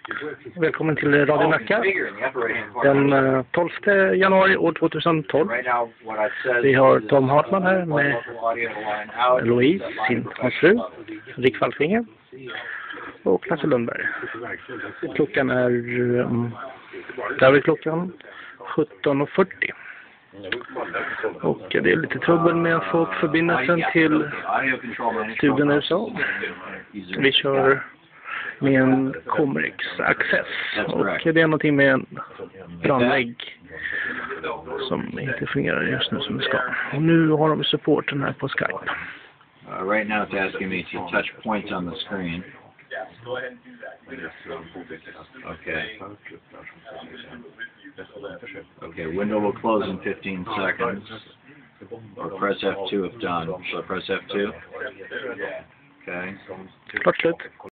Välkommen till Radio Nacka den 12 januari år 2012. Vi har Tom Hartman här med Louise, hans fru, Rick Falkvinge och Lasse Lundberg. Klockan är där är klockan 17:40. Och det är lite trubbel med att få upp förbindelsen till studion i USA. Vi kör med en Comrex Access och det är någonting med en brandvägg som inte fungerar just nu som det ska. Och nu har de supporten här på Skype. Right now it's asking me to touch points on the screen. Okay. Okay, window will close in 15 seconds. Or press F2 if done. So press F2. Okay. Klart slut.